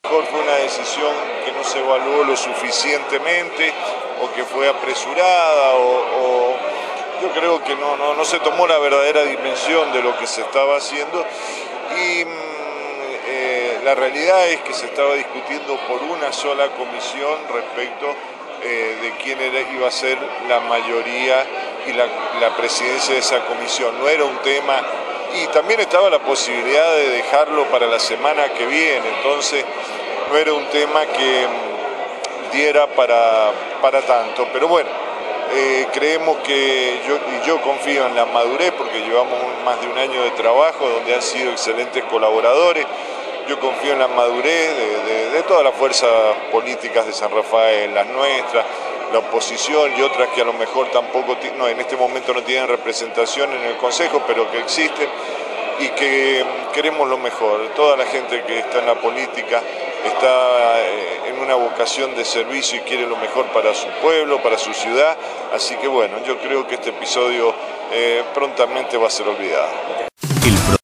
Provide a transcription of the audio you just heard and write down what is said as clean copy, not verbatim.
Mejor fue una decisión que no se evaluó lo suficientemente o que fue apresurada o yo creo que no se tomó la verdadera dimensión de lo que se estaba haciendo y la realidad es que se estaba discutiendo por una sola comisión respecto de quién iba a ser la mayoría y la presidencia de esa comisión. No era un tema, y también estaba la posibilidad de dejarlo para la semana que viene, entonces no era un tema que diera para tanto, pero bueno, creemos que yo confío en la madurez porque llevamos más de un año de trabajo donde han sido excelentes colaboradores. Yo confío en la madurez de todas las fuerzas políticas de San Rafael, las nuestras, la oposición y otras que a lo mejor tampoco, en este momento no tienen representación en el Consejo, pero que existen y que queremos lo mejor. Toda la gente que está en la política está en una vocación de servicio y quiere lo mejor para su pueblo, para su ciudad, así que bueno, yo creo que este episodio prontamente va a ser olvidado.